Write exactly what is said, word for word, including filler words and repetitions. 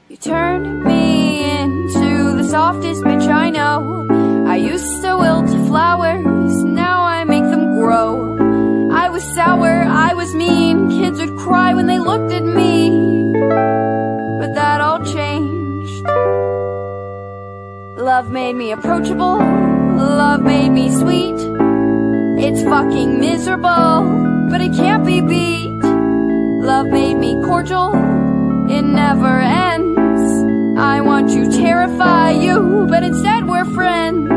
You turned me into the softest bitch I know. I used to wilt flowers, now I make them grow. I was sour, I was mean, kids would cry when they looked at me. But that all changed. Love made me approachable, love made me sweet. It's fucking miserable, but it can't be beat. Love made me cordial, it never ends. I want to terrify you, but instead we're friends.